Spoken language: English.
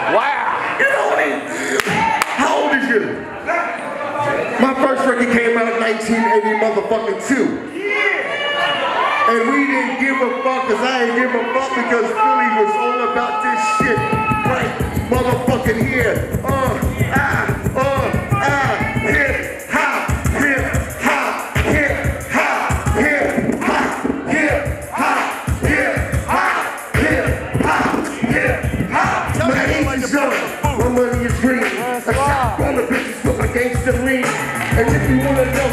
Wow. You know what I mean? How old is you? My first record came out in 1980 motherfucking 2. And we didn't give a fuck, cause I ain't give a fuck because Philly was all about this shit right motherfucking here. Hip hop, hip hop, hip hop, hip hop, hip hop, hip hop, hip hop, hip hop. My age is young, my money is green. I shot all the bitches with my gangster lean. And if you wanna know